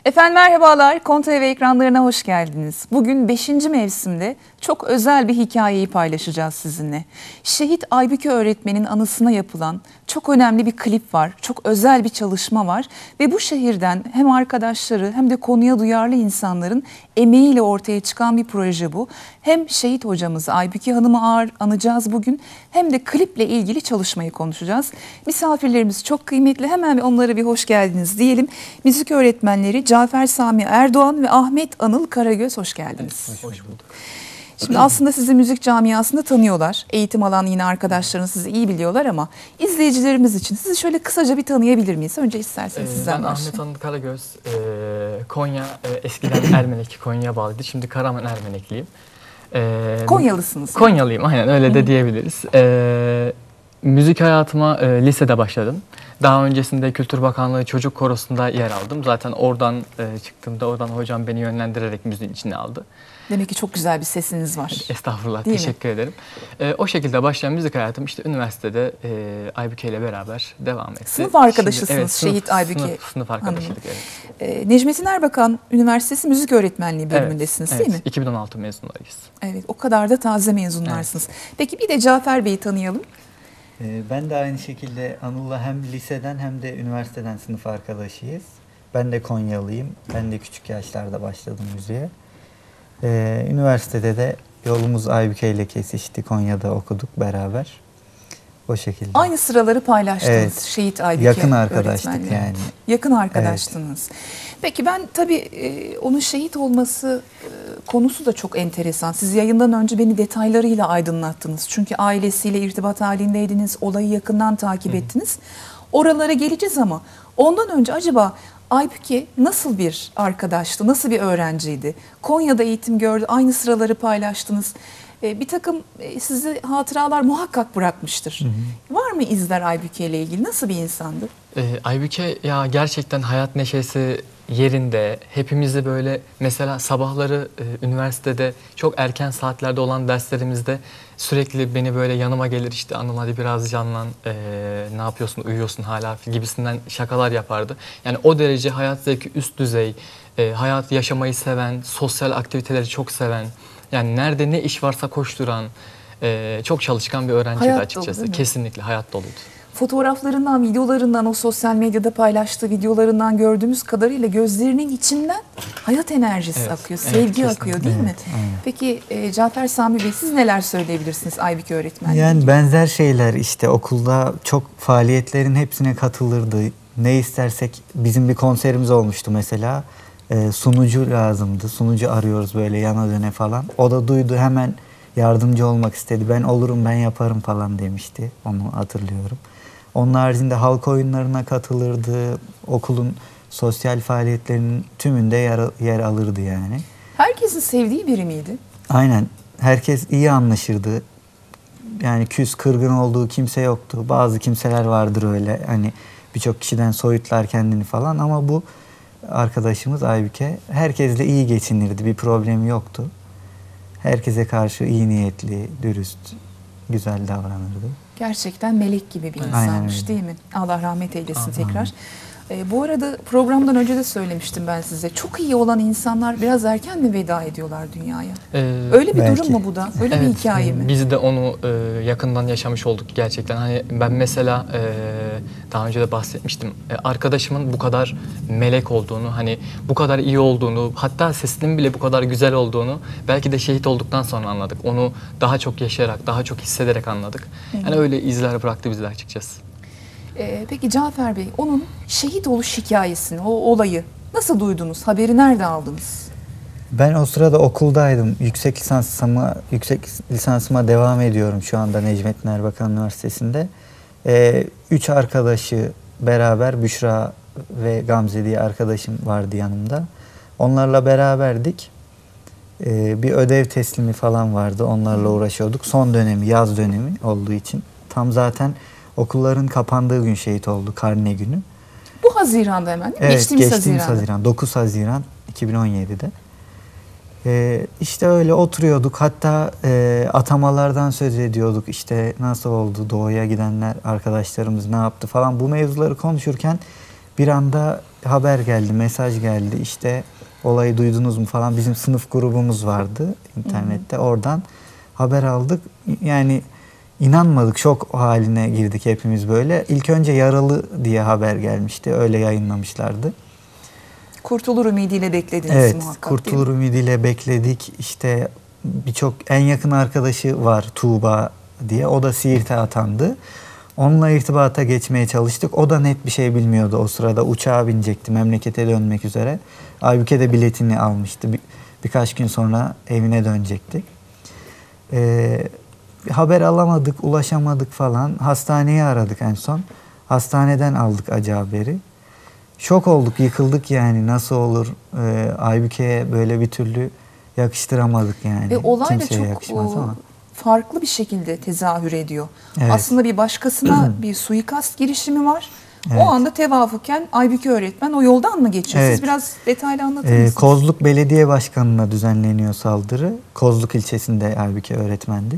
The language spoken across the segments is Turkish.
Efendim merhabalar, Kon TV ekranlarına hoş geldiniz. Bugün 5. mevsimde çok özel bir hikayeyi paylaşacağız sizinle. Şehit Aybüke öğretmenin anısına yapılan çok önemli bir klip var, çok özel bir çalışma var. Ve bu şehirden hem arkadaşları hem de konuya duyarlı insanların emeğiyle ortaya çıkan bir proje bu. Hem şehit hocamızı Aybüke Hanım'ı anacağız bugün, hem de kliple ilgili çalışmayı konuşacağız. Misafirlerimiz çok kıymetli, hemen onlara bir hoş geldiniz diyelim. Müzik öğretmenleri Cafer Sami Erdoğan ve Ahmet Anıl Karagöz, hoş geldiniz. Hoş bulduk. Şimdi aslında sizi müzik camiasında tanıyorlar. Eğitim alan yine arkadaşlarınız sizi iyi biliyorlar ama izleyicilerimiz için sizi şöyle kısaca bir tanıyabilir miyiz? Önce isterseniz sizden başlayalım. Ben Ahmet Anıl Karagöz, Konya, eskiden Ermenek, Konya'ya bağlıydı. Şimdi Karaman Ermenekliyim. Konyalısınız. Konyalıyım, aynen öyle de diyebiliriz. Müzik hayatıma lisede başladım. Daha öncesinde Kültür Bakanlığı Çocuk Korosu'nda yer aldım. Zaten oradan çıktığımda hocam beni yönlendirerek müziğin içine aldı. Demek ki çok güzel bir sesiniz var. Estağfurullah, Değil teşekkür ederim. O şekilde başlayan müzik hayatım işte üniversitede Aybüke ile beraber devam etti. Sınıf arkadaşısınız. Şimdi, evet, Şehit Aybüke. Sınıf arkadaşıydık, evet. Necmettin Erbakan Üniversitesi Müzik Öğretmenliği bölümündesiniz, evet, değil mi? 2016 mezunlarıyız. Evet, o kadar da taze mezunlarsınız. Evet. Peki bir de Cafer Bey'i tanıyalım. Ben de aynı şekilde Anıl'la hem liseden hem de üniversiteden sınıf arkadaşıyız. Ben de Konyalıyım. Ben de küçük yaşlarda başladım müziğe. Üniversitede de yolumuz Aybüke ile kesişti. Konya'da okuduk beraber. O şekilde. Aynı sıraları paylaştınız. Evet. Şehit Aybüke yakın arkadaştık yani. Yakın arkadaştınız. Evet. Peki ben tabii onun şehit olması konusu da çok enteresan. Siz yayından önce beni detaylarıyla aydınlattınız. Çünkü ailesiyle irtibat halindeydiniz. Olayı yakından takip ettiniz. Oralara geleceğiz ama ondan önce acaba Aybüke nasıl bir arkadaştı, nasıl bir öğrenciydi? Konya'da eğitim gördü, aynı sıraları paylaştınız. Bir takım size hatıralar muhakkak bırakmıştır. Var mı izler Aybüke ile ilgili? Nasıl bir insandı? Aybüke ya gerçekten hayat neşesi yerinde. Hepimizi böyle mesela sabahları üniversitede çok erken saatlerde olan derslerimizde sürekli beni böyle yanıma gelir, işte Anıl hadi biraz canlan, ne yapıyorsun, uyuyorsun hala gibisinden şakalar yapardı. Yani o derece hayat zevki üst düzey, hayat yaşamayı seven, sosyal aktiviteleri çok seven, yani nerede ne iş varsa koşturan, çok çalışkan bir öğrenciydi hayat açıkçası. Dolu, kesinlikle hayat doluydu. Fotoğraflarından, videolarından, o sosyal medyada paylaştığı videolarından gördüğümüz kadarıyla gözlerinin içinden hayat enerjisi akıyor, sevgi akıyor, değil mi? Aynen. Peki Cafer Sami Bey, siz neler söyleyebilirsiniz Aybüke öğretmenle? Yani benzer şeyler işte, okulda çok faaliyetlerin hepsine katılırdı. Ne istersek, bizim bir konserimiz olmuştu mesela. Sunucu lazımdı. Sunucu arıyoruz böyle yana döne falan. O da duydu, hemen yardımcı olmak istedi. Ben olurum, ben yaparım falan demişti. Onu hatırlıyorum. Onun haricinde halk oyunlarına katılırdı. Okulun sosyal faaliyetlerinin tümünde yer alırdı yani. Herkesin sevdiği biri miydi? Aynen. Herkes iyi anlaşırdı. Yani küs, kırgın olduğu kimse yoktu. Bazı kimseler vardır öyle. Hani birçok kişiden soyutlar kendini falan, ama bu arkadaşımız Aybüke herkesle iyi geçinirdi. Bir problemi yoktu. Herkese karşı iyi niyetli, dürüst, güzel davranırdı. Gerçekten melek gibi bir insanmış, değil mi? Allah rahmet eylesin tekrar. Amin. Bu arada programdan önce de söylemiştim ben size. Çok iyi olan insanlar biraz erken mi veda ediyorlar dünyaya? Öyle bir belki. durum mu bu da? Öyle bir hikaye mi? Biz de onu yakından yaşamış olduk gerçekten. Hani ben mesela daha önce de bahsetmiştim. Arkadaşımın bu kadar melek olduğunu, hani bu kadar iyi olduğunu, hatta sesinin bile bu kadar güzel olduğunu belki de şehit olduktan sonra anladık. Onu daha çok yaşayarak, daha çok hissederek anladık. Yani öyle izler bıraktı bizde açıkçası. Peki Cafer Bey, onun şehit oluş hikayesini, o olayı nasıl duydunuz? Haberi nerede aldınız? Ben o sırada okuldaydım. Yüksek lisansıma devam ediyorum şu anda Necmettin Erbakan Üniversitesi'nde. 3 arkadaşı beraber, Büşra ve Gamze diye arkadaşım vardı yanımda. Onlarla beraberdik. Bir ödev teslimi falan vardı. Onlarla uğraşıyorduk. Son dönemi, yaz dönemi olduğu için. Tam zaten okulların kapandığı gün şehit oldu, karne günü. Bu Haziran'da hemen değil mi? Evet, geçtiğimiz Haziran. 9 Haziran 2017'de. İşte öyle oturuyorduk. Hatta atamalardan söz ediyorduk. İşte nasıl oldu, doğuya gidenler, arkadaşlarımız ne yaptı falan. Bu mevzuları konuşurken bir anda haber geldi, mesaj geldi. İşte olayı duydunuz mu falan. Bizim sınıf grubumuz vardı internette. Oradan haber aldık. Yani inanmadık. Şok haline girdik hepimiz böyle. İlk önce yaralı diye haber gelmişti. Öyle yayınlamışlardı. Kurtulur ümidiyle beklediniz Evet, muhakkak. kurtulur ümidiyle bekledik. İşte birçok en yakın arkadaşı var Tuğba diye. O da Siirt'e atandı. Onunla irtibata geçmeye çalıştık. O da net bir şey bilmiyordu o sırada. Uçağa binecekti memlekete dönmek üzere. Aybüke de biletini almıştı. Birkaç gün sonra evine dönecekti. Haber alamadık, ulaşamadık falan. Hastaneyi aradık en son. Hastaneden aldık acı haberi. Şok olduk, yıkıldık yani. Nasıl olur? Aybüke'ye böyle bir türlü yakıştıramadık yani. Ve olay da Kimseye çok yakışmaz ama. farklı bir şekilde tezahür ediyor. Evet. Aslında bir başkasına bir suikast girişimi var. Evet. O anda tevafuken Aybüke öğretmen o yoldan mı geçiyor? Evet. Siz biraz detaylı anlatır mısınız? Kozluk Belediye Başkanı'na düzenleniyor saldırı. Kozluk ilçesinde Aybüke öğretmendi.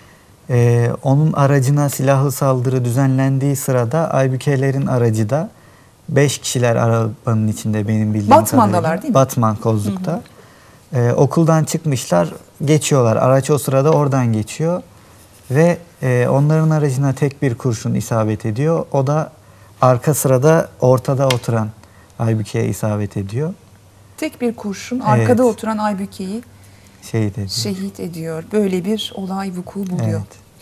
Onun aracına silahlı saldırı düzenlendiği sırada Aybükelerin aracı da 5 kişiler arabanın içinde benim bildiğim Batman'dalar kadarıyla. değil mi? Batman Kozluk'ta. Okuldan çıkmışlar, geçiyorlar. Araç o sırada oradan geçiyor. Ve onların aracına tek bir kurşun isabet ediyor. O da arka sırada ortada oturan Aybüke'ye isabet ediyor. Tek bir kurşun arkada Evet. oturan Aybüke'yi Şehit ediyor. şehit ediyor. Böyle bir olay vuku buluyor.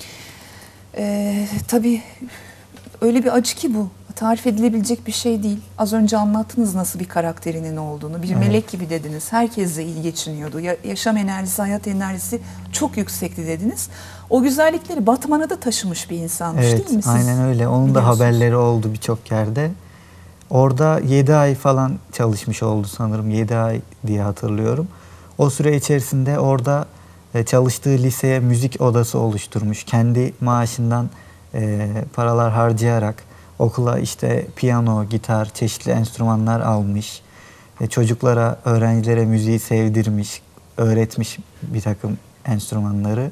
Evet. Tabii öyle bir acı ki bu. Tarif edilebilecek bir şey değil. Az önce anlattınız nasıl bir karakterinin olduğunu. Bir Evet. melek gibi dediniz. Herkesle iyi geçiniyordu. Yaşam enerjisi, hayat enerjisi çok yüksekti dediniz. O güzellikleri Batman'a da taşımış bir insanmış Evet, değil mi? Siz aynen öyle. Onun da biliyorsunuz. haberleri oldu birçok yerde. Orada 7 ay falan çalışmış oldu sanırım. 7 ay diye hatırlıyorum. O süre içerisinde orada çalıştığı liseye müzik odası oluşturmuş. Kendi maaşından paralar harcayarak okula işte piyano, gitar, çeşitli enstrümanlar almış. Çocuklara, öğrencilere müziği sevdirmiş, öğretmiş bir takım enstrümanları.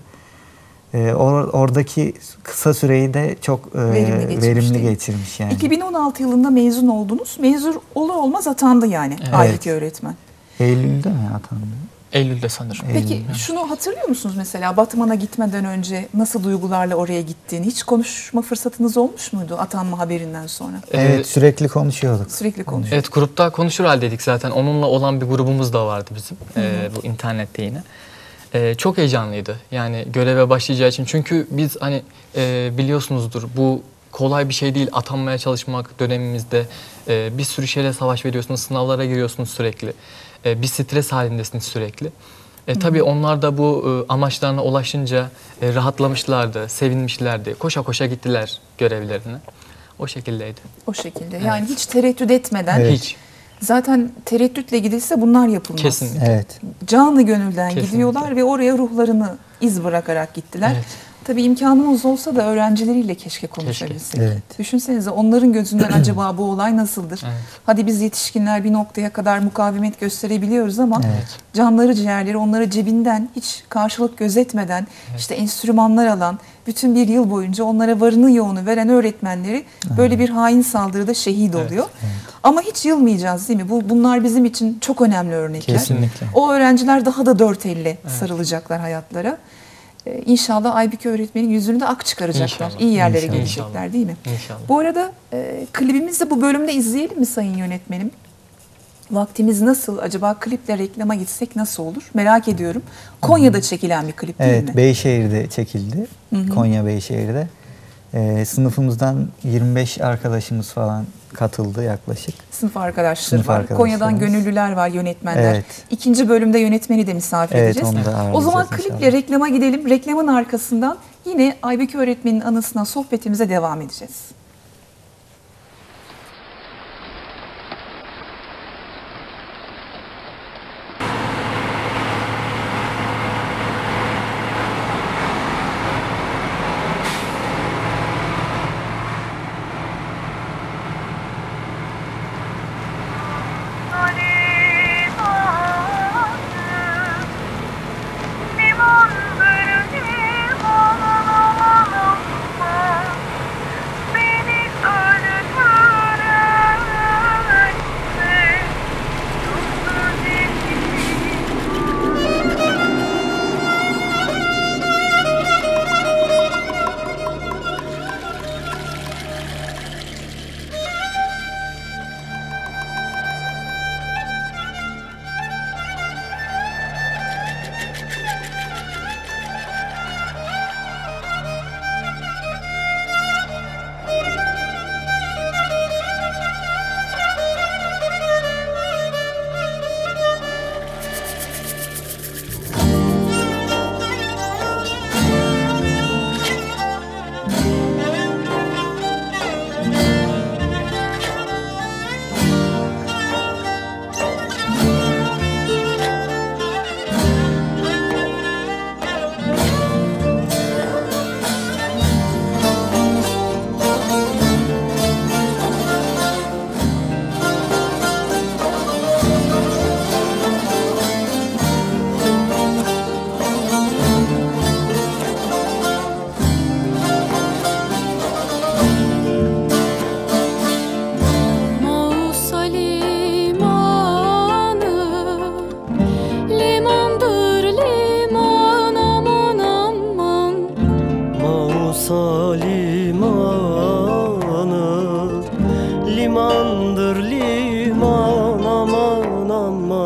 Oradaki kısa süreyi de çok verimli geçirmiş yani. 2016 yılında mezun oldunuz. Mezun olur olmaz atandı yani Evet. Aybüke öğretmen. Eylül'de mi atandı? Eylül'de sanırım. Peki Eylül'de. şunu hatırlıyor musunuz mesela Batman'a gitmeden önce nasıl duygularla oraya gittiğini? Hiç konuşma fırsatınız olmuş muydu atanma haberinden sonra? Evet, sürekli konuşuyorduk. Sürekli konuşuyor. Evet, grupta konuşur haldeydik zaten. Onunla olan bir grubumuz da vardı bizim. Bu internette yine. Çok heyecanlıydı. Yani göreve başlayacağı için. Çünkü biz hani biliyorsunuzdur bu kolay bir şey değil. Atanmaya çalışmak dönemimizde bir sürü şeyle savaş veriyorsunuz. Sınavlara giriyorsunuz sürekli. Bir stres halindesiniz sürekli. Tabii onlar da bu amaçlarına ulaşınca rahatlamışlardı, sevinmişlerdi. Koşa koşa gittiler görevlerine. O şekildeydi. O şekilde. Yani hiç tereddüt etmeden Evet. Hiç. zaten tereddütle gidilse bunlar yapılmaz. Kesinlikle. Evet. Canı gönülden Kesinlikle. gidiyorlar ve oraya ruhlarını iz bırakarak gittiler. Evet. Tabii imkanımız olsa da öğrencileriyle keşke konuşabilsek. Evet. Düşünsenize onların gözünden acaba bu olay nasıldır? Evet. Hadi biz yetişkinler bir noktaya kadar mukavemet gösterebiliyoruz ama Evet. canları ciğerleri onlara cebinden hiç karşılık gözetmeden işte enstrümanlar alan bütün bir yıl boyunca onlara varını yoğunu veren öğretmenleri böyle bir hain saldırıda şehit Evet. oluyor. Ama hiç yılmayacağız değil mi? Bunlar bizim için çok önemli örnekler. Kesinlikle. O öğrenciler daha da dört elle sarılacaklar hayatlara. İnşallah Aybüke öğretmenin yüzünü de ak çıkaracaklar. İnşallah. İyi yerlere İnşallah. gelecekler değil mi? İnşallah. Bu arada klibimizi bu bölümde izleyelim mi sayın yönetmenim? Vaktimiz nasıl? Acaba kliple reklama gitsek nasıl olur? Merak ediyorum. Konya'da çekilen bir klip değil mi? Evet, Beyşehir'de çekildi. Konya Beyşehir'de. Sınıfımızdan 25 arkadaşımız falan katıldı yaklaşık. Sınıf arkadaşları Sınıf var. arkadaşlarımız. Konya'dan gönüllüler var, yönetmenler. Evet. İkinci bölümde yönetmeni de misafir Evet, edeceğiz. onu da O ağırlayacağız zaman inşallah. kliple reklama gidelim. Reklamın arkasından yine Aybüke öğretmenin anısına sohbetimize devam edeceğiz. Limandır liman olma,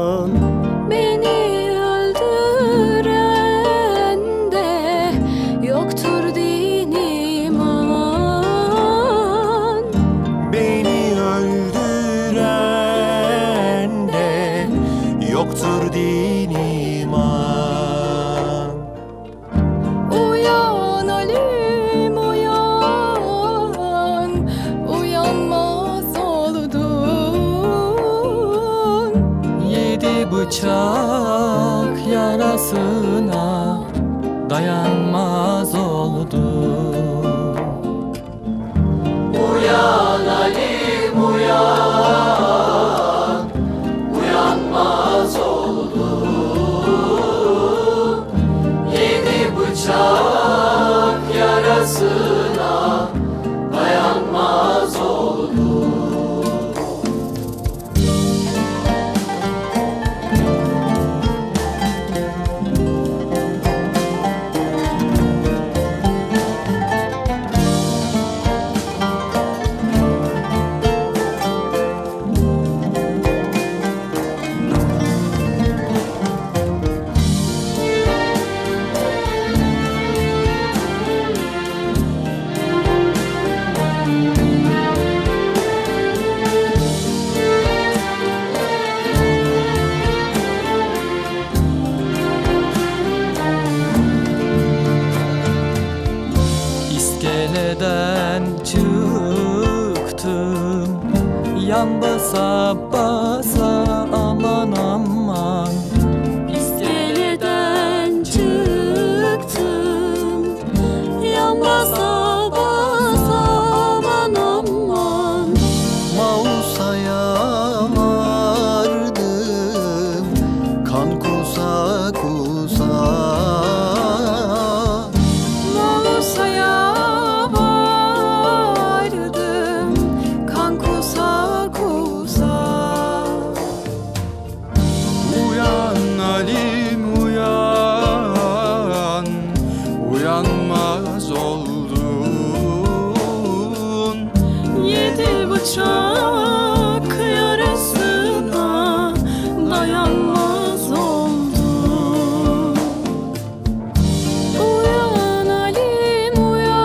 Beni öldüren de yoktur din iman. Beni öldüren de yoktur din iman. Uyan Alim uyan, uyanmaz oldun. Yedi bıçak yarasına dayanmaz oldu. Uyan Alim uyan, uyanmaz oldun. Yedi bıçak yarasına dayanmaz oldun. İskeleden çıktım, yan basa basa aman aman. İskeleden çıktım, yan basa basa aman aman. Mausa'ya vardım, kan kusa kusa. Mausa'ya vardım, kan kusa kusa. Uyan Alim uyan, uyanmaz oldun. Yedi bıçak yarasına dayanmaz oldum. Uyan Alim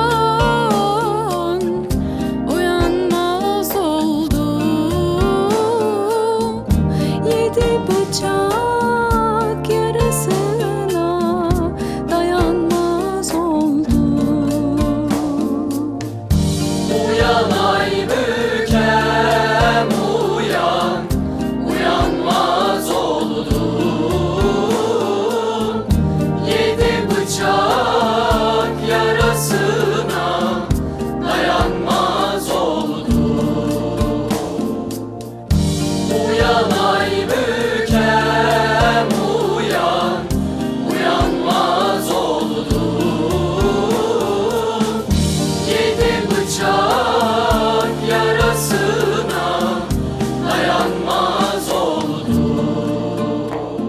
uyan, uyanmaz oldum. Yedi bıçak yarasına dayanmaz oldum. Uyan ay bükem uyan, uyanmaz oldun. Yedi bıçak yarasına dayanmaz oldun. Uyan ay bükem uyan, uyanmaz oldun. Yedi bıçak yarasına dayanmaz oldun.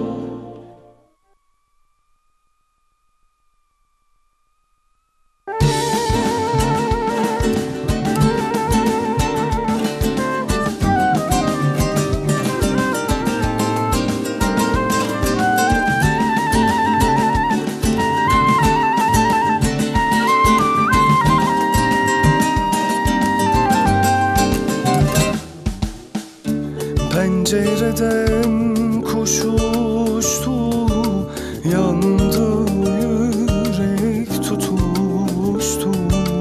Pencereden kuş uçtu, yandı yürek tutuştu.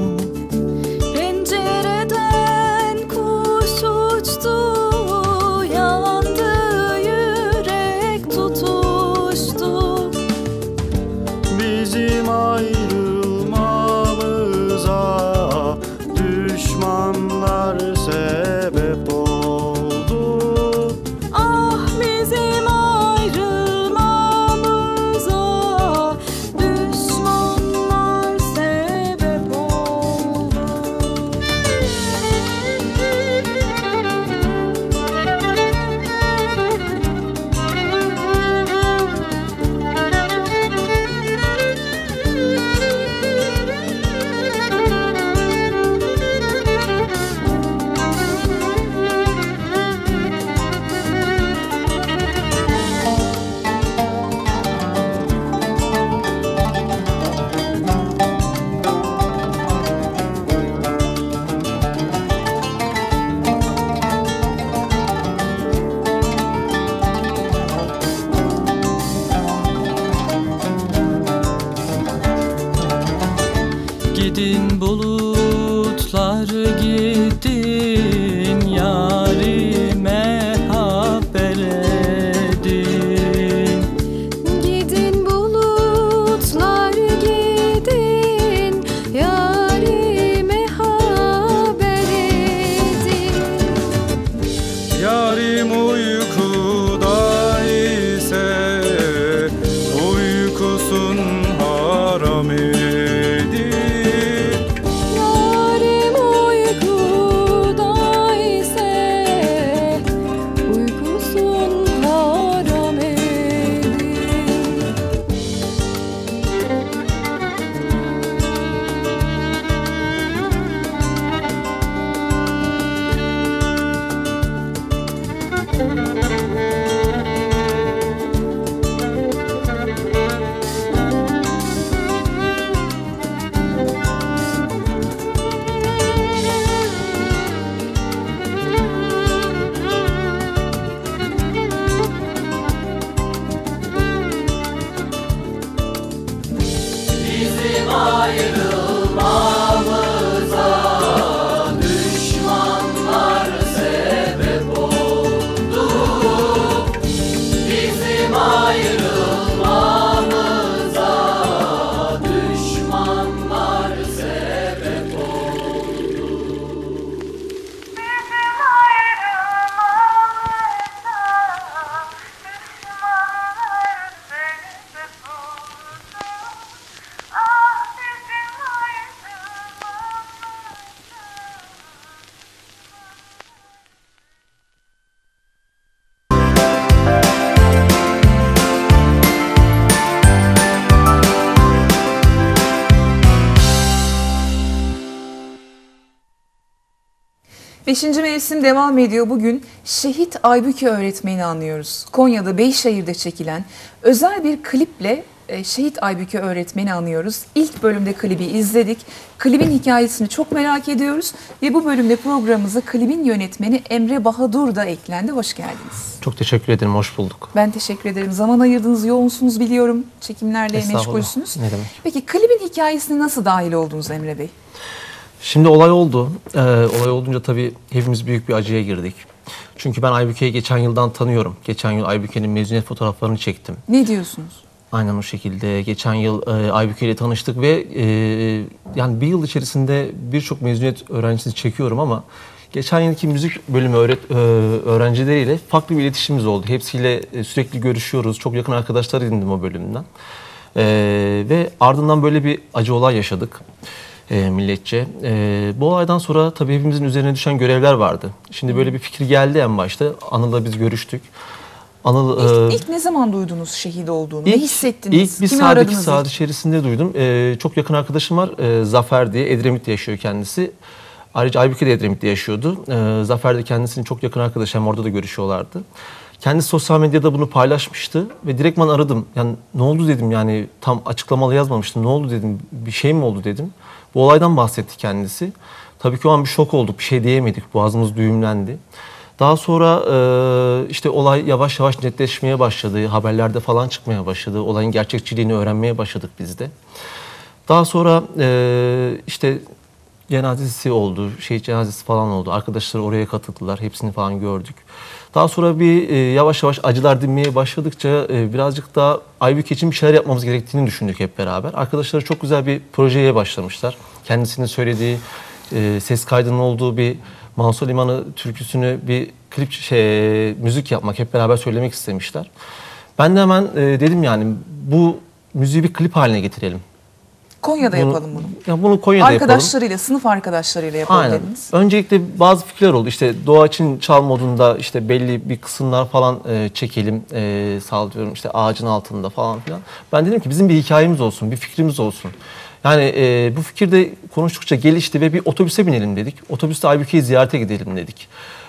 Pencereden kuş uçtu, yandı yürek tutuştu. Bizim ayrılmamıza düşmanlar sebep oldu. Ah Beşinci mevsim devam ediyor. Bugün Şehit Aybüke öğretmeni anıyoruz. Konya'da Beyşehir'de çekilen özel bir kliple Şehit Aybüke öğretmeni anıyoruz. İlk bölümde klibi izledik. Klibin hikayesini çok merak ediyoruz. Ve bu bölümde programımıza klibin yönetmeni Emre Bahadur da eklendi. Hoş geldiniz. Çok teşekkür ederim, hoş bulduk. Ben teşekkür ederim. Zaman ayırdınız, yoğunsunuz biliyorum. Çekimlerle Estağfurullah. meşgulsünüz. Ne demek. Peki klibin hikayesine nasıl dahil oldunuz Emre Bey? Şimdi olay oldu. Olay olunca tabii hepimiz büyük bir acıya girdik. Çünkü ben Aybüke'yi geçen yıldan tanıyorum. Geçen yıl Aybüke'nin mezuniyet fotoğraflarını çektim. Ne diyorsunuz? Aynen o şekilde. Geçen yıl Aybüke ile tanıştık ve yani bir yıl içerisinde birçok mezuniyet öğrencisini çekiyorum ama geçen yılki müzik bölümü öğrencileriyle farklı bir iletişimimiz oldu. Hepsiyle sürekli görüşüyoruz. Çok yakın arkadaşlar edindim o bölümden. Ve ardından böyle bir acı olay yaşadık milletçe. Bu olaydan sonra tabii hepimizin üzerine düşen görevler vardı. Şimdi böyle bir fikir geldi en başta. Anıl'la biz görüştük. Anıl İlk ne zaman duydunuz şehit olduğunu? Ne hissettiniz? İlk bir Kimi saat, aradınız 2 saat ilk? içerisinde duydum. Çok yakın arkadaşım var. Zafer diye. Edremit'te yaşıyor kendisi. Ayrıca Aybüke de Edremit'te yaşıyordu. Zafer de kendisinin çok yakın arkadaşı. Hem orada da görüşüyorlardı. Kendisi sosyal medyada bunu paylaşmıştı ve direktman aradım. Yani ne oldu dedim, yani tam açıklamalı yazmamıştım. Ne oldu dedim, bir şey mi oldu dedim. Bu olaydan bahsetti kendisi. Tabii ki o an bir şok olduk, bir şey diyemedik. Boğazımız düğümlendi. Daha sonra işte olay yavaş yavaş netleşmeye başladı. Haberlerde falan çıkmaya başladı. Olayın gerçekçiliğini öğrenmeye başladık biz de. Daha sonra işte cenazesi oldu, şehit cenazesi falan oldu. Arkadaşlar oraya katıldılar, hepsini falan gördük. Daha sonra bir yavaş yavaş acılar dinmeye başladıkça birazcık daha Aybüke için bir şeyler yapmamız gerektiğini düşündük hep beraber. Arkadaşlar çok güzel bir projeye başlamışlar. Kendisinin söylediği, ses kaydının olduğu bir Manso Limanı türküsünü bir klip müzik yapmak, hep beraber söylemek istemişler. Ben de hemen dedim yani bu müziği bir klip haline getirelim. Konya'da yapalım bunu. Ya bunu Konya'da yapalım. Arkadaşlarıyla, sınıf arkadaşlarıyla yapalım Aynen. dediniz. Öncelikle bazı fikirler oldu. İşte doğa için çal modunda işte belli bir kısımlar falan çekelim. Sağlıyorum işte ağacın altında falan filan. Ben dedim ki bizim bir hikayemiz olsun, bir fikrimiz olsun. Yani bu fikir de konuştukça gelişti ve bir otobüse binelim dedik. Otobüste Aybüke'yi ziyarete gidelim dedik.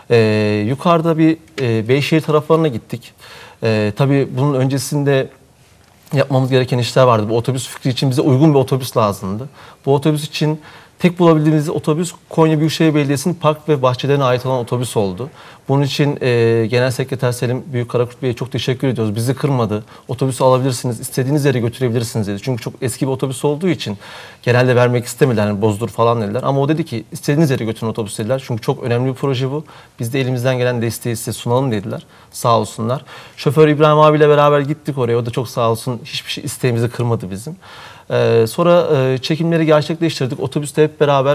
Yukarıda bir Beyşehir taraflarına gittik. Tabii bunun öncesinde yapmamız gereken işler vardı. Bu otobüs fikri için bize uygun bir otobüs lazımdı. Bu otobüs için tek bulabildiğimiz otobüs Konya Büyükşehir Belediyesi'nin park ve bahçelerine ait olan otobüs oldu. Bunun için Genel Sekreter Selim Büyükkarakurt Bey'e çok teşekkür ediyoruz. Bizi kırmadı. Otobüsü alabilirsiniz, istediğiniz yere götürebilirsiniz dedi. Çünkü çok eski bir otobüs olduğu için genelde vermek istemediler. Yani bozdur falan dediler. Ama o dedi ki istediğiniz yere götürün otobüs dediler. Çünkü çok önemli bir proje bu. Biz de elimizden gelen desteği size sunalım dediler. Sağ olsunlar. Şoför İbrahim abiyle beraber gittik oraya. O da çok sağ olsun. Hiçbir şey isteğimizi kırmadı bizim. Sonra çekimleri gerçekleştirdik. Otobüste hep beraber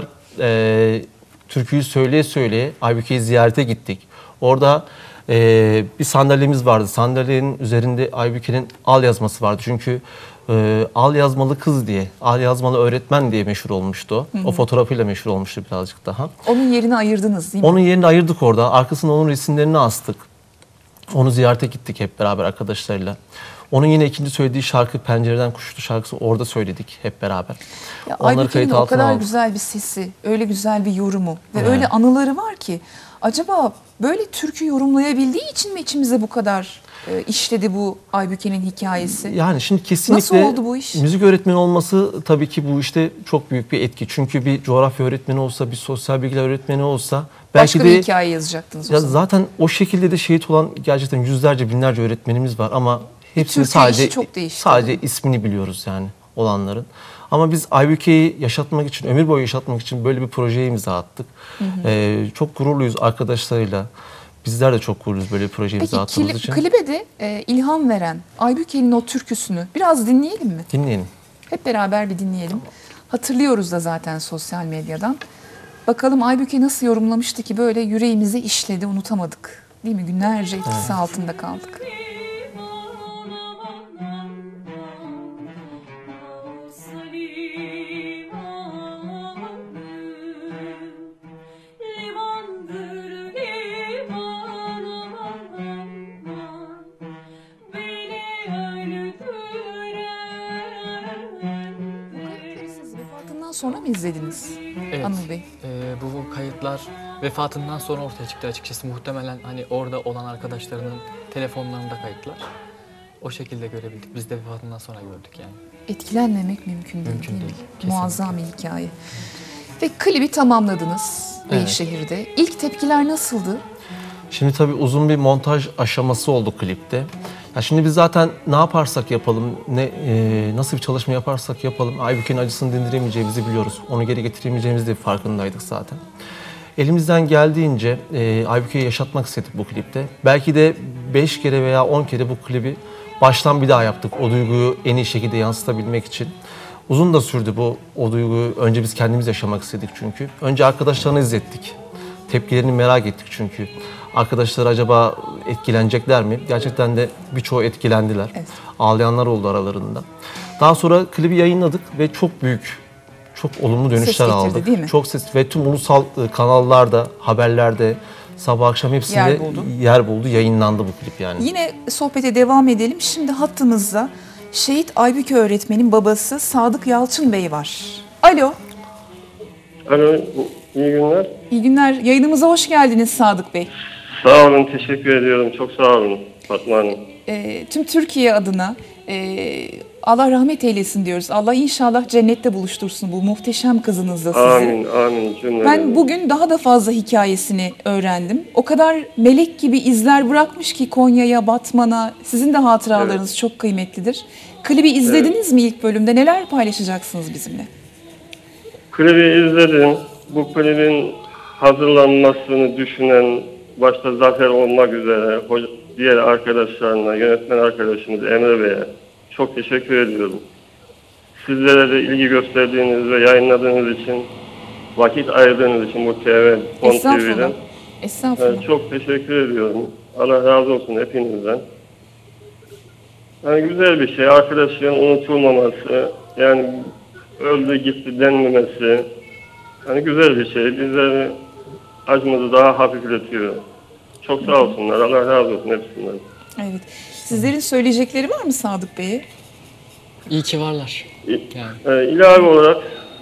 türküyü söyleye söyleye Aybüke'yi ziyarete gittik. Orada bir sandalyemiz vardı. Sandalyenin üzerinde Aybüke'nin al yazması vardı. Çünkü al yazmalı kız diye, al yazmalı öğretmen diye meşhur olmuştu. O fotoğrafıyla meşhur olmuştu birazcık daha. Onun yerini ayırdınız değil mi? Onun yerini ayırdık orada. Arkasına onun resimlerini astık. Onu ziyarete gittik hep beraber arkadaşlarıyla. Onun yine ikinci söylediği şarkı Pencereden Kuştu şarkısı orada söyledik hep beraber. Ya Onları Aybüke'nin kayıt o altına kadar aldık. güzel bir sesi, öyle güzel bir yorumu ve Evet. öyle anıları var ki acaba böyle türkü yorumlayabildiği için mi içimize bu kadar işledi bu Aybüke'nin hikayesi? Yani şimdi kesinlikle Nasıl oldu bu iş? müzik öğretmeni olması tabii ki bu işte çok büyük bir etki. Çünkü bir coğrafya öğretmeni olsa, bir sosyal bilgiler öğretmeni olsa belki Başka de bir hikaye yazacaktınız o ya zaman. zaten o şekilde de şehit olan gerçekten yüzlerce binlerce öğretmenimiz var ama hepsinin Türkiye işi sadece çok değişti. sadece ismini biliyoruz yani. olanların. Ama biz Aybüke'yi yaşatmak için, ömür boyu yaşatmak için böyle bir projeye imza attık. Çok gururluyuz arkadaşlarıyla. Bizler de çok gururluyuz böyle bir projeye imza Peki attığımız için. klibe de ilham veren Aybüke'nin o türküsünü biraz dinleyelim mi? Dinleyelim. Hep beraber bir dinleyelim. Hatırlıyoruz da zaten sosyal medyadan. Bakalım Aybüke nasıl yorumlamıştı ki böyle yüreğimize işledi, unutamadık. Değil mi? Günlerce etkisi altında kaldık. Vefatından sonra mı izlediniz Evet. Anıl Bey? Bu kayıtlar vefatından sonra ortaya çıktı açıkçası. Muhtemelen hani orada olan arkadaşlarının telefonlarında kayıtlar. O şekilde görebildik. Biz de vefatından sonra gördük yani. Etkilenmemek mümkün değil. Mümkün mi? değil, kesinlikle. Muazzam bir hikaye. Ve klibi tamamladınız Beyşehir'de. İlk tepkiler nasıldı? Şimdi tabii uzun bir montaj aşaması oldu klipte. Ya şimdi biz zaten ne yaparsak yapalım, nasıl bir çalışma yaparsak yapalım, Aybüke'nin acısını dindiremeyeceğimizi biliyoruz. Onu geri getiremeyeceğimizi de farkındaydık zaten. Elimizden geldiğince Aybüke'yi yaşatmak istedik bu klipte. Belki de 5 kere veya 10 kere bu klibi baştan bir daha yaptık. O duyguyu en iyi şekilde yansıtabilmek için. Uzun da sürdü o duyguyu. Önce biz kendimiz yaşamak istedik çünkü. Önce arkadaşlarını izlettik. Tepkilerini merak ettik çünkü. Arkadaşlar acaba etkilenecekler mi? Gerçekten de birçoğu etkilendiler. Evet. Ağlayanlar oldu aralarında. Daha sonra klibi yayınladık ve çok büyük, çok olumlu dönüşler getirdi, aldık. değil mi? Çok ses ve tüm ulusal kanallarda, haberlerde, sabah akşam hepsinde yer buldu, yayınlandı bu klip yani. Yine sohbete devam edelim. Şimdi hattımızda Şehit Aybüke öğretmenin babası Sadık Yalçın Bey var. Alo, Alo, iyi günler. iyi günler. Yayınımıza hoş geldiniz Sadık Bey. Sağ olun, teşekkür ediyorum. Çok sağ olun Fatma Hanım. Tüm Türkiye adına Allah rahmet eylesin diyoruz. Allah inşallah cennette buluştursun bu muhteşem kızınızla sizi. Amin, amin cümleden. Ben bugün daha da fazla hikayesini öğrendim. O kadar melek gibi izler bırakmış ki Konya'ya, Batman'a. Sizin de hatıralarınız çok kıymetlidir. Klibi izlediniz mi ilk bölümde? Neler paylaşacaksınız bizimle? Klibi izledim. Bu klibin hazırlanmasını düşünen, başta Zafer olmak üzere diğer arkadaşlarına, yönetmen arkadaşımız Emre Bey'e çok teşekkür ediyorum. Sizlere de ilgi gösterdiğiniz ve yayınladığınız için, vakit ayırdığınız için bu Kon Estağfurullah. TV'den Estağfurullah. çok teşekkür ediyorum. Allah razı olsun hepinizden. Yani güzel bir şey. Arkadaşların unutulmaması, yani öldü gitti denmemesi. Yani güzel bir şey. Bizleri acımızı daha hafifletiyor. Çok sağ olsunlar. Allah razı olsun hepsinden. Evet. Sizlerin söyleyecekleri var mı Sadık Bey'e? İyi ki varlar. Yani. İlave olarak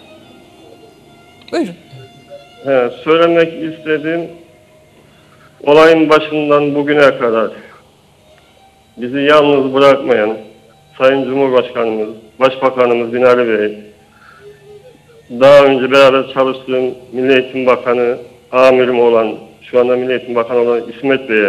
Buyurun. söylemek istediğim, olayın başından bugüne kadar bizi yalnız bırakmayan Sayın Cumhurbaşkanımız, Başbakanımız Binali Bey, daha önce beraber çalıştığım Milli Eğitim Bakanı, amirim olan, şu anda Milli Eğitim Bakanı olan İsmet Bey'e,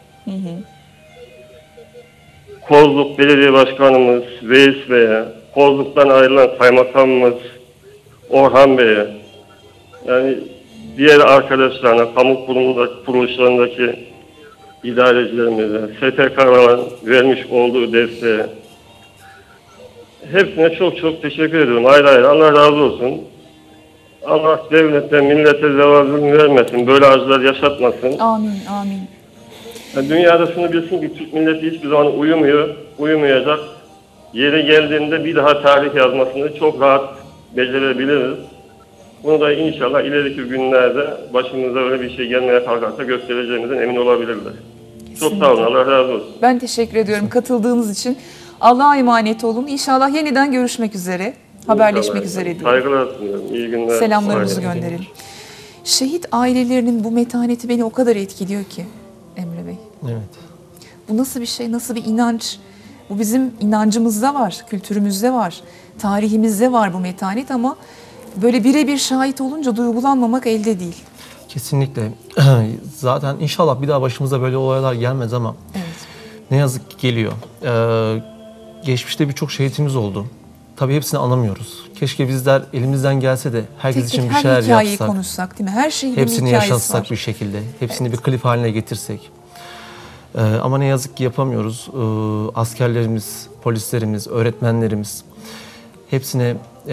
Kozluk Belediye Başkanımız Veys Bey'e, Kozluk'tan ayrılan Kaymakamımız Orhan Bey'e, yani diğer arkadaşlarına, kamu kuruluşlarındaki idarecilerimize, STK'ların vermiş olduğu desteğe, hepsine çok çok teşekkür ediyorum. Ayrı ayrı Allah razı olsun. Allah devlete, millete zeval vermesin. Böyle acılar yaşatmasın. Amin, amin. Yani dünyada şunu bilsin ki Türk milleti hiçbir zaman uyumayacak. Yeri geldiğinde bir daha tarih yazmasını çok rahat becerebiliriz. Bunu da inşallah ileriki günlerde başımıza öyle bir şey gelmeye kalkarsa göstereceğimizden emin olabilirler. Çok sağ olun. Allah razı olsun. Ben teşekkür ediyorum katıldığınız için. Allah'a emanet olun. İnşallah yeniden görüşmek üzere. Haberleşmek üzere diyorum. Saygılar sunuyorum. İyi günler. Selamlarımızı Aynen. gönderelim. Şehit ailelerinin bu metaneti beni o kadar etkiliyor ki Emre Bey. Evet. Bu nasıl bir şey, nasıl bir inanç? Bu bizim inancımızda var, kültürümüzde var, tarihimizde var bu metanet ama böyle birebir şahit olunca duygulanmamak elde değil. Kesinlikle. Zaten inşallah bir daha başımıza böyle olaylar gelmez ama Evet. ne yazık ki geliyor. Geçmişte birçok şehitimiz oldu. tabii hepsini anlamıyoruz. Keşke bizler elimizden gelse de herkes Tek için tek bir her şeyler hikayeyi yapsak. konuşsak değil mi? Her şeyin bir Hepsini hikayesi yaşatsak var. bir şekilde. Hepsini bir klip haline getirsek. Ama ne yazık ki yapamıyoruz. Askerlerimiz, polislerimiz, öğretmenlerimiz hepsine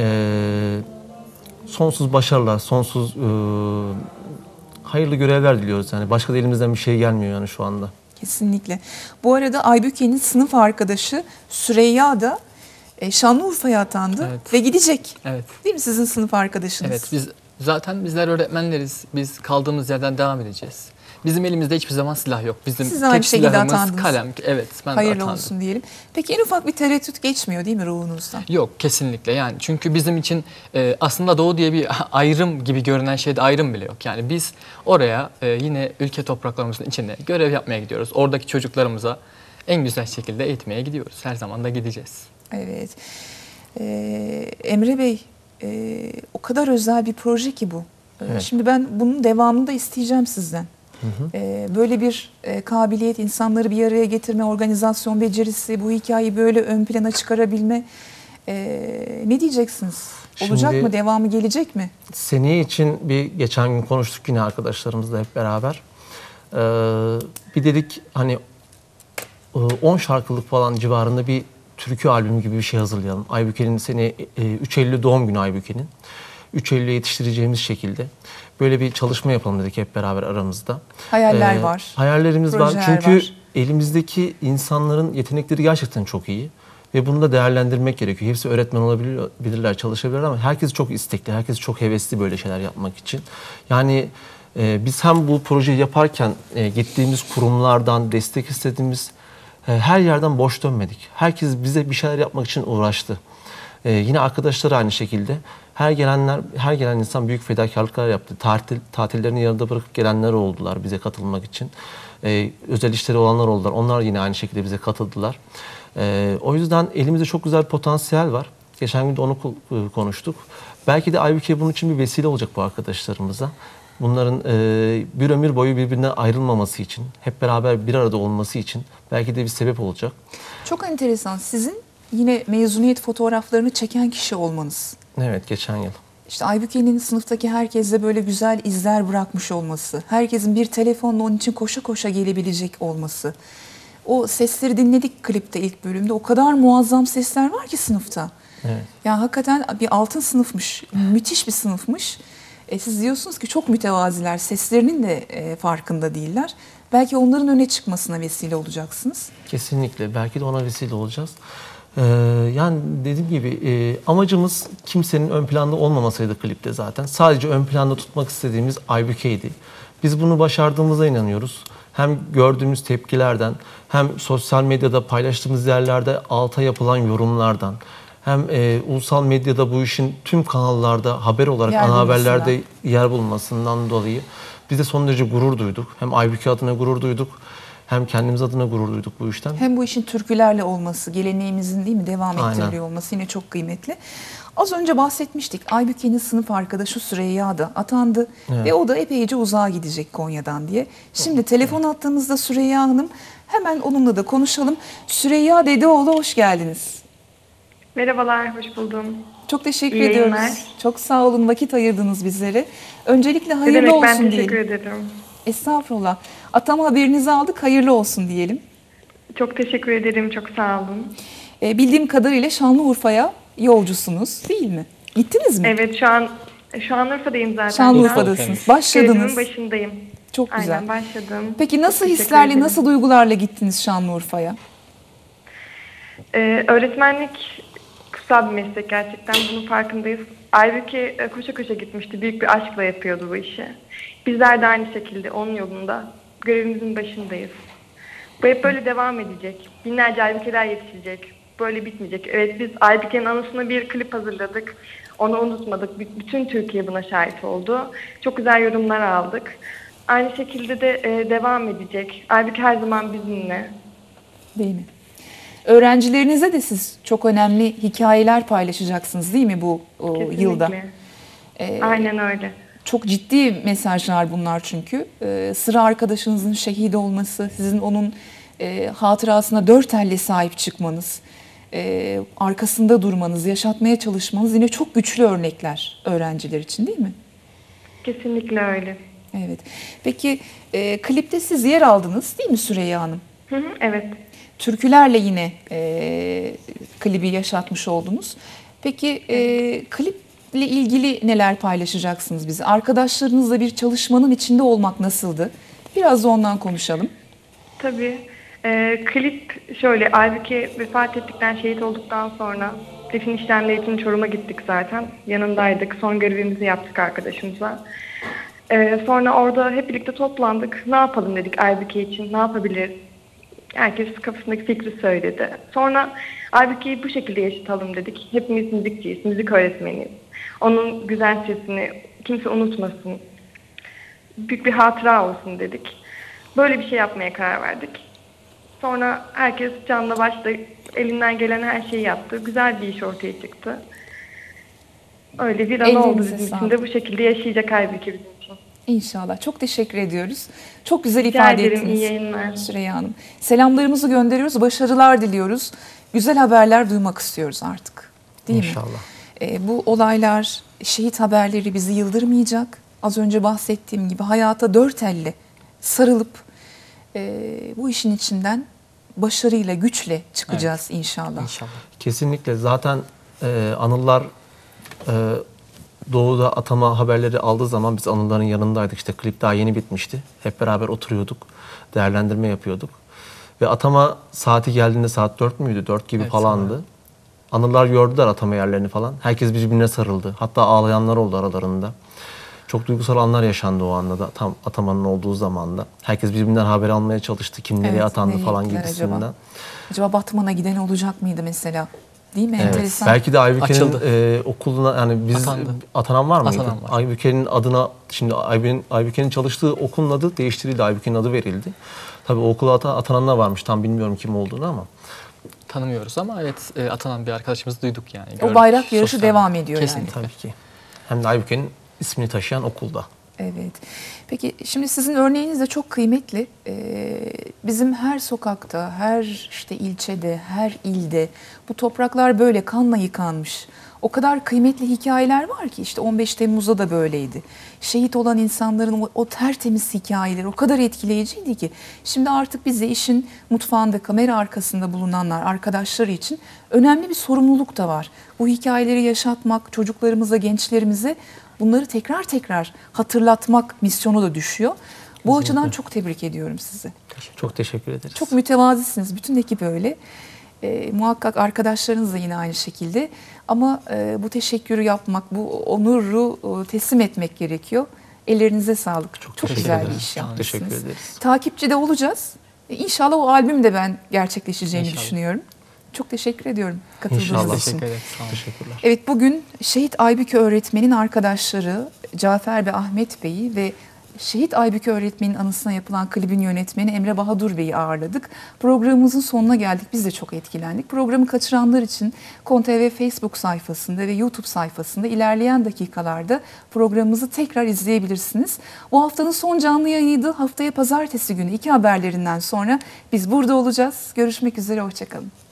sonsuz başarılar, sonsuz hayırlı görevler diliyoruz. Yani başka da elimizden bir şey gelmiyor yani şu anda. Kesinlikle. Bu arada Aybüke'nin sınıf arkadaşı Süreyya da Şanlıurfa'ya atandı Evet. ve gidecek. Evet. Değil mi sizin sınıf arkadaşınız? Evet, bizler öğretmenleriz. Biz kaldığımız yerden devam edeceğiz. Bizim elimizde hiçbir zaman silah yok. Bizim Siz aynı tek şekilde silahımız atandınız. kalem. Evet, ben de Hayırlı atandım. olsun diyelim. Peki en ufak bir tereddüt geçmiyor değil mi ruhunuzdan? Yok, kesinlikle. Yani çünkü bizim için aslında Doğu diye bir ayrım gibi görünen şeyde ayrım bile yok. Yani biz oraya yine ülke topraklarımızın içinde görev yapmaya gidiyoruz. Oradaki çocuklarımıza en güzel şekilde eğitmeye gidiyoruz. Her zaman da gideceğiz. Evet. Emre Bey, o kadar özel bir proje ki bu. Evet. Şimdi ben bunun devamını da isteyeceğim sizden. Böyle bir kabiliyet, insanları bir araya getirme, organizasyon becerisi, bu hikayeyi böyle ön plana çıkarabilme. Ne diyeceksiniz? Olacak Şimdi- mı? Devamı gelecek mi? Seneye için bir geçen gün konuştuk yine arkadaşlarımızla hep beraber. Bir dedik hani 10 şarkılık falan civarında bir türkü albümü gibi bir şey hazırlayalım. Aybüke'nin seneye 3 Eylül doğum günü Aybüke'nin. 3 Eylül'e yetiştireceğimiz şekilde böyle bir çalışma yapalım dedik hep beraber aramızda. Hayaller var. Hayallerimiz var. Projeler Çünkü var. elimizdeki insanların yetenekleri gerçekten çok iyi. Ve bunu da değerlendirmek gerekiyor. Hepsi öğretmen olabilirler, çalışabilirler ama herkes çok istekli, herkes çok hevesli böyle şeyler yapmak için. Yani biz hem bu projeyi yaparken gittiğimiz kurumlardan destek istediğimiz her yerden boş dönmedik. Herkes bize bir şeyler yapmak için uğraştı. Yine arkadaşlar aynı şekilde. Her gelen insan büyük fedakarlıklar yaptı. Tatillerini yarıda bırakıp gelenler oldular bize katılmak için. Özel işleri olanlar oldular. Onlar yine aynı şekilde bize katıldılar. O yüzden elimizde çok güzel bir potansiyel var. Geçen gün de onu konuştuk. Belki de Aybüke bunun için bir vesile olacak bu arkadaşlarımıza. Bunların bir ömür boyu birbirinden ayrılmaması için, hep beraber bir arada olması için belki de bir sebep olacak. Çok enteresan. Sizin yine mezuniyet fotoğraflarını çeken kişi olmanız. Evet, geçen yıl. İşte Aybüke'nin sınıftaki herkese böyle güzel izler bırakmış olması, herkesin bir telefonla onun için koşa koşa gelebilecek olması. O sesleri dinledik klipte ilk bölümde. O kadar muazzam sesler var ki sınıfta. Evet. Yani hakikaten bir altın sınıfmış, müthiş bir sınıfmış. Siz diyorsunuz ki çok mütevaziler, seslerinin de farkında değiller. Belki onların öne çıkmasına vesile olacaksınız. Kesinlikle. Belki de ona vesile olacağız. Yani dediğim gibi amacımız kimsenin ön planda olmamasıydı klipte zaten. Sadece ön planda tutmak istediğimiz Aybüke'ydi. Biz bunu başardığımıza inanıyoruz. Hem gördüğümüz tepkilerden, hem sosyal medyada paylaştığımız yerlerde alta yapılan yorumlardan, hem ulusal medyada bu işin tüm kanallarda haber olarak Yer ana bulmasından. haberlerde yer bulmasından dolayı biz de son derece gurur duyduk. Hem Aybüke adına gurur duyduk, hem kendimiz adına gurur duyduk bu işten. Hem bu işin türkülerle olması, geleneğimizin değil mi devam Aynen. ettiriliyor olması yine çok kıymetli. Az önce bahsetmiştik. Aybüke'nin sınıf arkadaşı Süreyya da atandı Evet. ve o da epeyce uzağa gidecek Konya'dan diye. Şimdi telefon attığımızda Süreyya Hanım, hemen onunla da konuşalım. Süreyya Dedeoğlu, hoş geldiniz. Merhabalar, hoş buldum. Çok teşekkür İyi ediyoruz. yayınlar. Çok sağ olun, vakit ayırdınız bizlere. Öncelikle Ne hayırlı demek, ben olsun teşekkür diyelim. ederim. Estağfurullah. Atama haberinizi aldık, hayırlı olsun diyelim. Çok teşekkür ederim, çok sağ olun. Bildiğim kadarıyla Şanlıurfa'ya yolcusunuz değil mi? Gittiniz mi? Evet, şu an Urfa'dayım zaten. Şanlıurfa'dasınız. Görevimin Başladınız. başındayım. Çok güzel. Aynen, başladım. Peki nasıl Çok teşekkür hislerle, ederim. nasıl duygularla gittiniz Şanlıurfa'ya? Öğretmenlik kutsal bir meslek gerçekten, bunun farkındayız. Aybüke koşa koşa gitmişti, büyük bir aşkla yapıyordu bu işi. Bizler de aynı şekilde onun yolunda görevimizin başındayız. Bu hep böyle devam edecek. Binlerce Aybüke'ler yetişecek. Böyle bitmeyecek. Evet, biz Aybüke'nin anısına bir klip hazırladık. Onu unutmadık. Bütün Türkiye buna şahit oldu. Çok güzel yorumlar aldık. Aynı şekilde de devam edecek. Aybüke her zaman bizimle. Değil mi? Öğrencilerinize de siz çok önemli hikayeler paylaşacaksınız değil mi bu Kesinlikle. yılda? Aynen öyle. Çok ciddi mesajlar bunlar çünkü. Sıra arkadaşınızın şehit olması, sizin onun hatırasına dört elle sahip çıkmanız. arkasında durmanız, yaşatmaya çalışmanız yine çok güçlü örnekler öğrenciler için, değil mi? Kesinlikle öyle. Evet. Peki klipte siz yer aldınız değil mi Süreyya Hanım? Hı hı, evet. Türkülerle yine klibi yaşatmış oldunuz. Peki kliple ilgili neler paylaşacaksınız bize? Arkadaşlarınızla bir çalışmanın içinde olmak nasıldı? Biraz da ondan konuşalım. Tabii. Klip şöyle, Aybüke vefat ettikten, şehit olduktan sonra defin işlemleri için Çorum'a gittik zaten. Yanındaydık. Son görevimizi yaptık arkadaşımıza. Sonra orada hep birlikte toplandık. Ne yapalım dedik Aybüke için, ne yapabiliriz? Herkes kafasındaki fikri söyledi. Sonra Aybüke'yi bu şekilde yaşatalım dedik. Hepimiz müzikçiyiz, müzik öğretmeniyiz. Onun güzel sesini kimse unutmasın. Büyük bir hatıra olsun dedik. Böyle bir şey yapmaya karar verdik. Sonra herkes canla başla elinden gelen her şeyi yaptı. Güzel bir iş ortaya çıktı. Öyle bir an oldu Elinize bizim için sağlık. de, bu şekilde yaşayacak Aybüke bizim için. İnşallah. Çok teşekkür ediyoruz. Çok güzel Rica ifade ederim, ettiniz iyi yayınlar. Süreyya Hanım. Selamlarımızı gönderiyoruz, başarılar diliyoruz. Güzel haberler duymak istiyoruz artık. Değil mi? İnşallah. Bu olaylar, şehit haberleri bizi yıldırmayacak. Az önce bahsettiğim gibi hayata dört elle sarılıp bu işin içinden başarıyla, güçle çıkacağız inşallah. İnşallah. Kesinlikle. Zaten Anıllar Doğu'da atama haberleri aldığı zaman biz Anılların yanındaydık. İşte klip daha yeni bitmişti. Hep beraber oturuyorduk. Değerlendirme yapıyorduk. Ve atama saati geldiğinde saat 4 müydü? 4 gibi Evet, falandı. Anıllar gördüler atama yerlerini falan. Herkes birbirine sarıldı. Hatta ağlayanlar oldu aralarında. Çok duygusal anlar yaşandı o anda da. Tam atamanın olduğu zamanda. Herkes birbirinden haber almaya çalıştı. Kim nereye Evet, atandı nereye falan gittiler gibisinden. Acaba Batman'a giden olacak mıydı mesela? Değil mi? Evet. Enteresan. Belki de Aybüke'nin Açıldı. okuluna, yani biz Atandı. atanan var mıydı? Atanan var. Aybüke'nin adına, şimdi Aybüke'nin çalıştığı okulun adı değiştirildi. Aybüke'nin adı verildi. Tabii o okula atananlar varmış. Tam bilmiyorum kim olduğunu ama. Tanımıyoruz ama evet, atanan bir arkadaşımızı duyduk yani. O Gördük bayrak yarışı sosyal devam medyada. ediyor Kesinlikle. Tabii ki. Hem de Aybüke'nin ismini taşıyan okulda. Evet. Peki şimdi sizin örneğiniz de çok kıymetli. Bizim her sokakta, her işte ilçede, her ilde bu topraklar böyle kanla yıkanmış. O kadar kıymetli hikayeler var ki, işte 15 Temmuz'da da böyleydi. Şehit olan insanların o tertemiz hikayeleri o kadar etkileyiciydi ki. Şimdi artık bize işin mutfağında, kamera arkasında bulunanlar, arkadaşları için önemli bir sorumluluk da var. Bu hikayeleri yaşatmak, çocuklarımıza, gençlerimize bunları tekrar tekrar hatırlatmak misyonu da düşüyor. Bu açıdan çok tebrik ediyorum sizi. Çok teşekkür ederiz. Çok mütevazisiniz. Bütün ekip öyle. Muhakkak arkadaşlarınız da yine aynı şekilde. Ama bu teşekkürü yapmak, bu onuru teslim etmek gerekiyor. Ellerinize sağlık. Çok teşekkür güzel bir ederim. iş Çok yapmışsınız. teşekkür ederiz. Takipçide olacağız. İnşallah o albüm de ben gerçekleşeceğini İnşallah. düşünüyorum. Çok teşekkür ediyorum katıldığınız İnşallah. için. Teşekkür ederiz. Sağ olun. Teşekkürler. Evet, bugün Şehit Aybüke öğretmenin arkadaşları Cafer ve Ahmet Bey'i ve Şehit Aybüke öğretmenin anısına yapılan klibin yönetmeni Emre Bahadur Bey'i ağırladık. Programımızın sonuna geldik. Biz de çok etkilendik. Programı kaçıranlar için KonTV Facebook sayfasında ve YouTube sayfasında ilerleyen dakikalarda programımızı tekrar izleyebilirsiniz. Bu haftanın son canlı yayınıydı. Haftaya pazartesi günü 2 haberlerinden sonra biz burada olacağız. Görüşmek üzere, hoşça kalın.